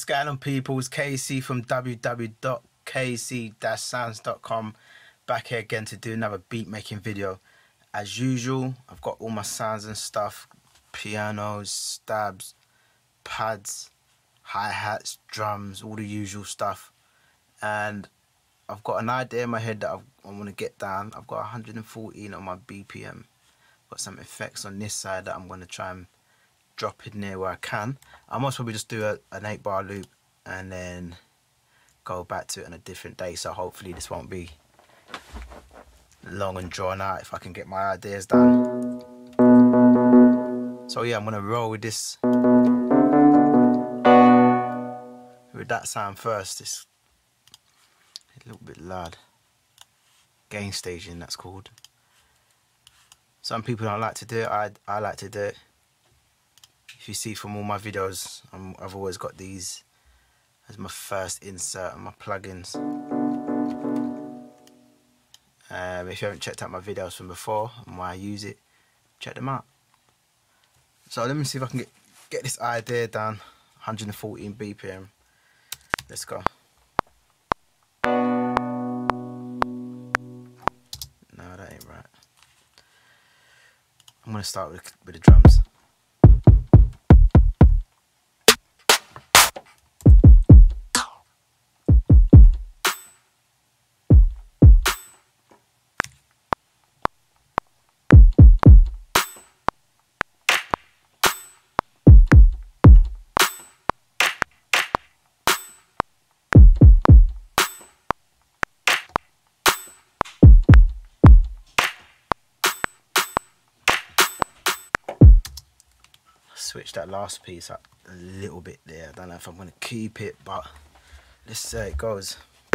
going on, people? It's KC from www.kc-sounds.com, back here again to do another beat making video. As usual, I've got all my sounds and stuff: pianos, stabs, pads, hi-hats, drums, all the usual stuff. And I've got an idea in my head that I want to get down. I've got 114 on my BPM. Got some effects on this side that I'm going to try and drop in there where I can. I must probably just do an 8-bar loop and then go back to it on a different day, so hopefully this won't be long and drawn out if I can get my ideas done. So yeah, I'm gonna roll with this, with that sound first. It's a little bit loud. Gain staging, that's called. Some people don't like to do it. I like to do it. If you see from all my videos, I've always got these as my first insert on my plugins. If you haven't checked out my videos from before and why I use it, check them out. So let me see if I can get this idea down. 114 BPM. Let's go. No, that ain't right. I'm gonna start with the drums. Switch that last piece up a little bit there. I don't know if I'm going to keep it, but let's see how it goes.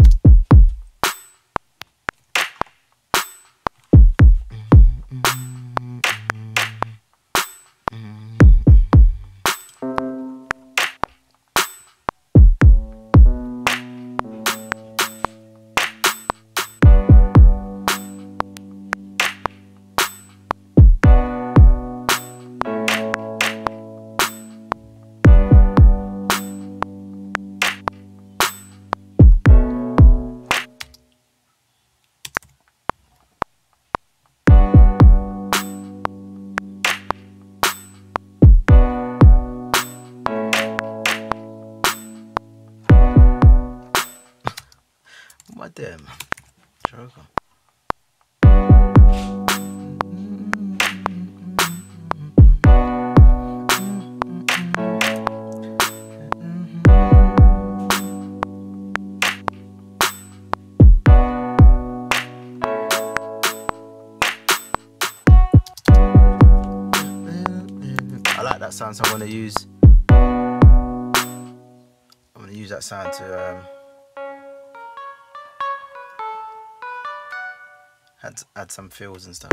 What damn joker. I like that sound, so I'm going to use that sound to add some fills and stuff.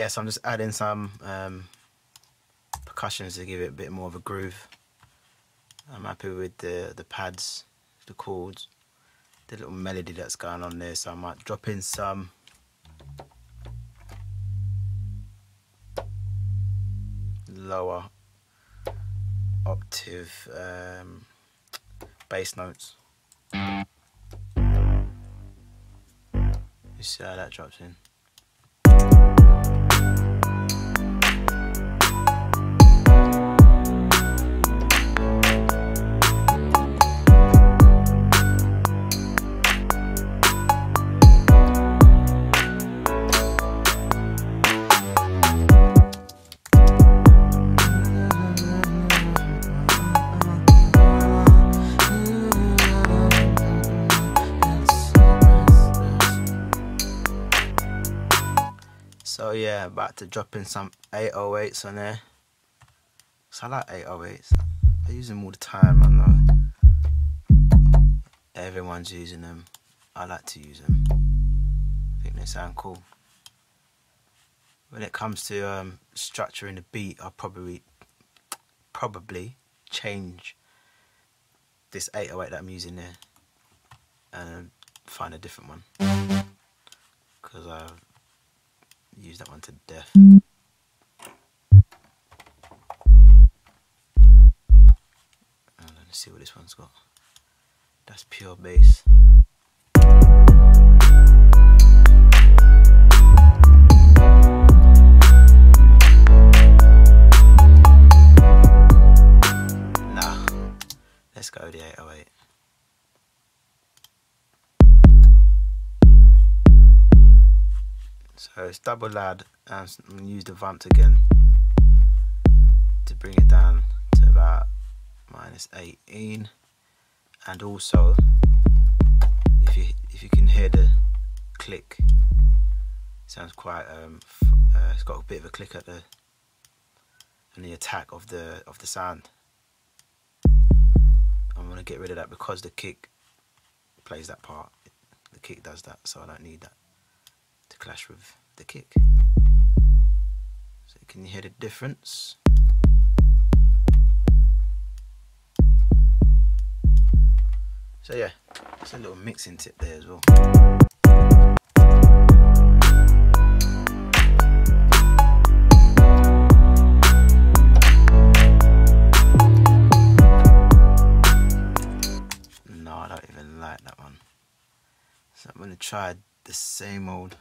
yes, I'm just adding some percussions to give it a bit more of a groove. I'm happy with the pads, the chords, the little melody that's going on there, so I might drop in some lower octave bass notes. You see how that drops in. So yeah, about to drop in some 808s on there. So I like 808s. I use them all the time. I know everyone's using them. I like to use them. I think they sound cool. When it comes to structuring the beat, I'll probably change this 808 that I'm using there and find a different one, because I've used that one to death. Let's see what this one's got. That's pure bass. Nah, let's go with the 808. So it's double loud, and I'm going to use the vamp again to bring it down to about -18. And also, if you can hear the click, it sounds quite it's got a bit of a click at the attack of the sound. I'm going to get rid of that because the kick plays that part. The kick does that, so I don't need that to clash with the kick. So can you hear the difference? So yeah, it's a little mixing tip there as well. No, I don't even like that one. So I'm gonna try the same old.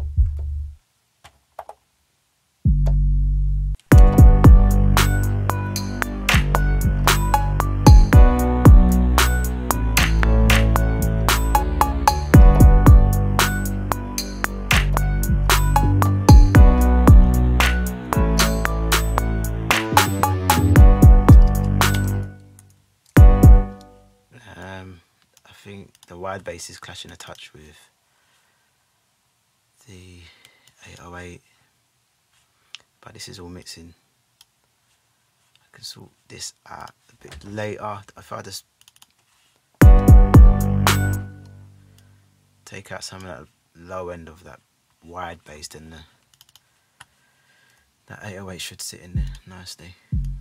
I think the wide bass is clashing a touch with the 808, but this is all mixing. I can sort this out a bit later. If I just take out some of that low end of that wide bass, then that 808 should sit in there nicely.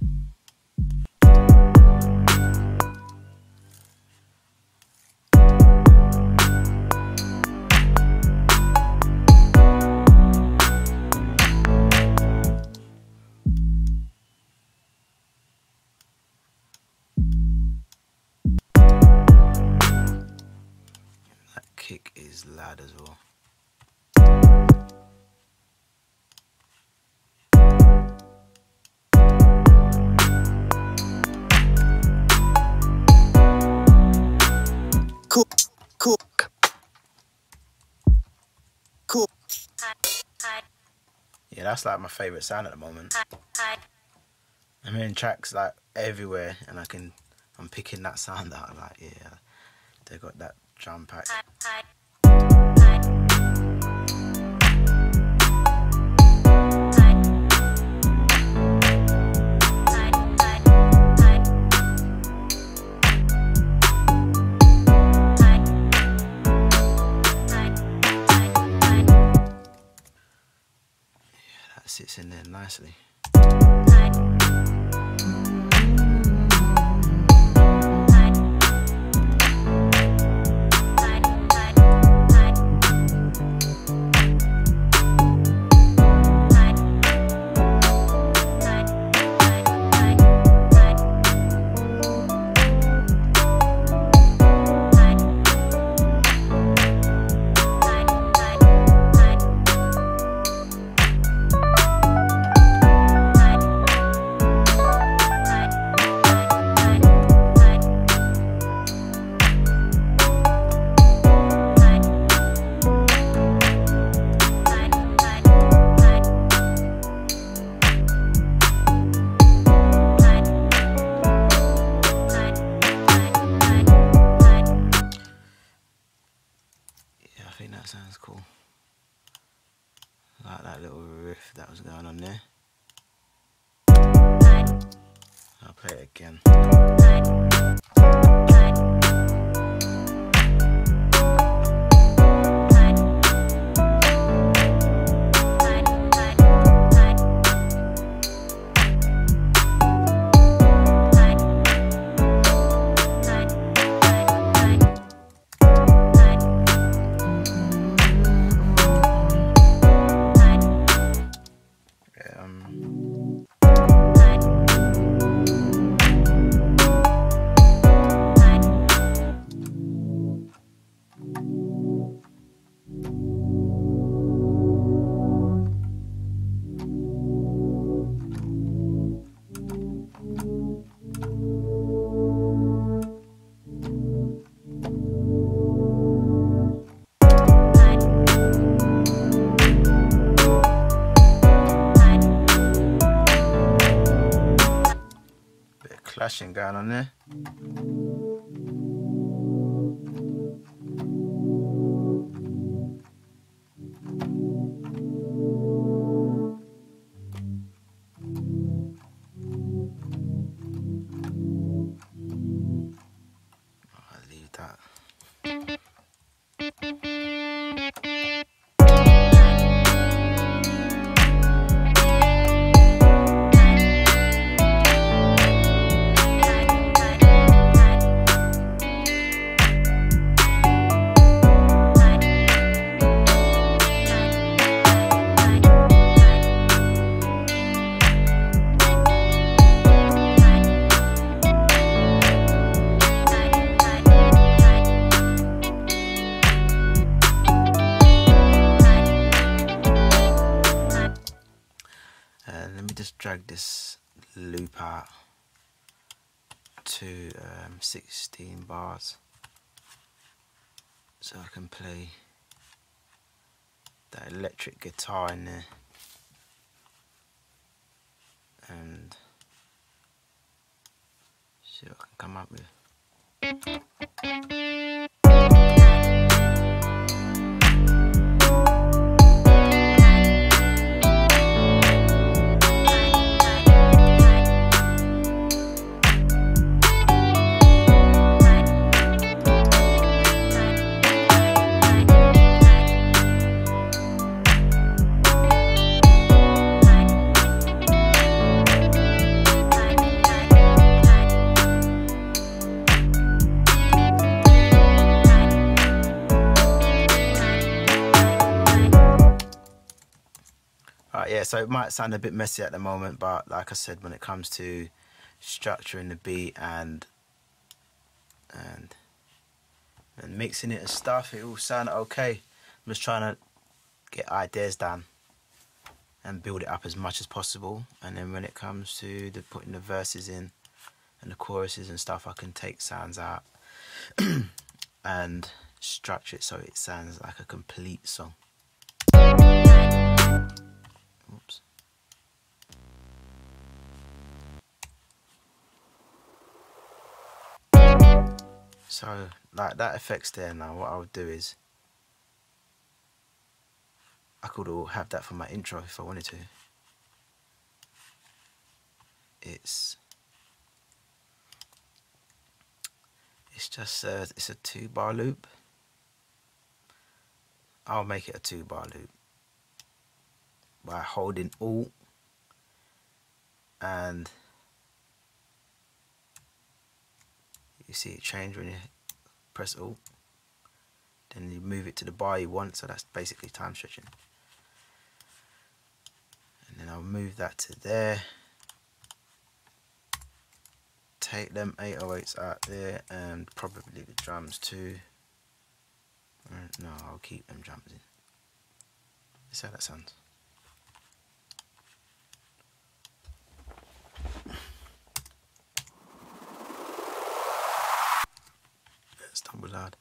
Kick is loud as well. Cool. Yeah, that's like my favourite sound at the moment. I'm hearing tracks like everywhere, and I'm picking that sound out. Like, yeah, they got that drum pack. sits in there nicely. I think that sounds cool. I like that little riff that was going on there. I'll play it again. Clashing going on there. I'll leave that. Let me just drag this loop out to 16 bars so I can play that electric guitar in there and see what I can come up with. Yeah, so it might sound a bit messy at the moment, but like I said, when it comes to structuring the beat and mixing it and stuff, it all sound okay. I'm just trying to get ideas down and build it up as much as possible, and then when it comes to putting the verses in and the choruses and stuff, I can take sounds out and structure it so it sounds like a complete song. Oops. So like that effect's there now. What I would do is I could all have that for my intro if I wanted to. It's just it's a 2-bar loop. I'll make it a 2-bar loop, by holding Alt, and you see it change when you press Alt. Then you move it to the bar you want, so that's basically time stretching. And then I'll move that to there. Take them 808s out there, and probably the drums too. No, I'll keep them drums in. Let's see how that sounds. Stumble loud.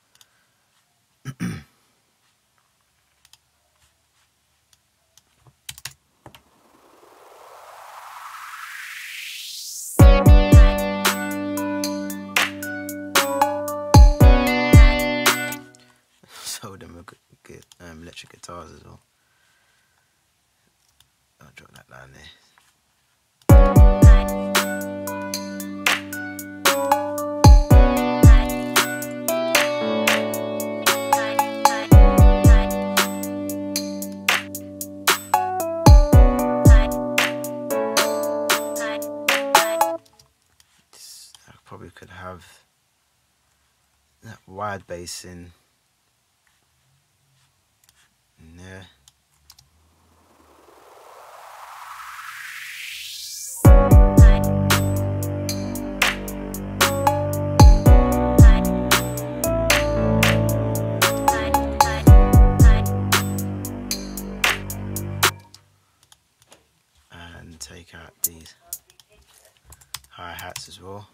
So them are good electric guitars as well. I'll drop that down there. I probably could have that wide bass in there. And take out these hi-hats as well.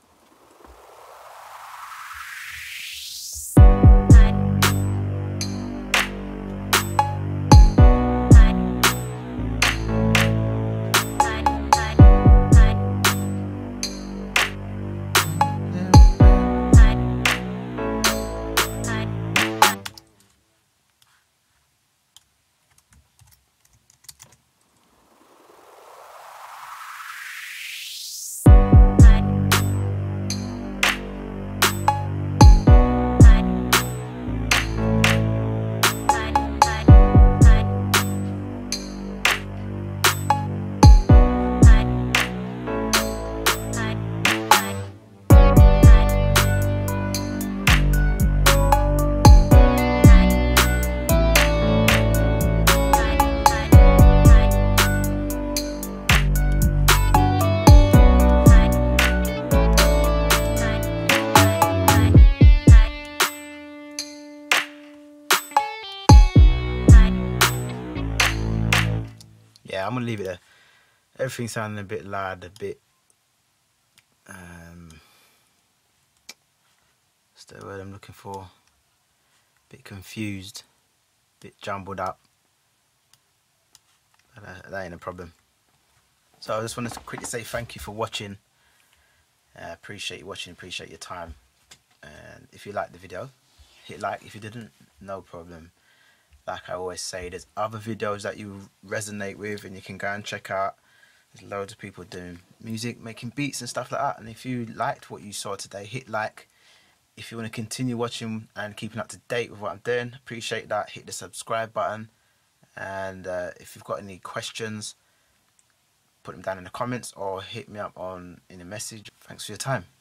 Yeah, I'm gonna leave it there. Everything sounding a bit loud, a bit what's the word I'm looking for? A bit confused, a bit jumbled up. But that ain't a problem. So I just wanted to quickly say thank you for watching. Appreciate you watching, appreciate your time. And if you liked the video, hit like. If you didn't, no problem. Like I always say, there's other videos that you resonate with and you can go and check out. There's loads of people doing music, making beats and stuff like that. And if you liked what you saw today, hit like. If you want to continue watching and keeping up to date with what I'm doing, appreciate that. Hit the subscribe button. And if you've got any questions, put them down in the comments or hit me up in a message. Thanks for your time.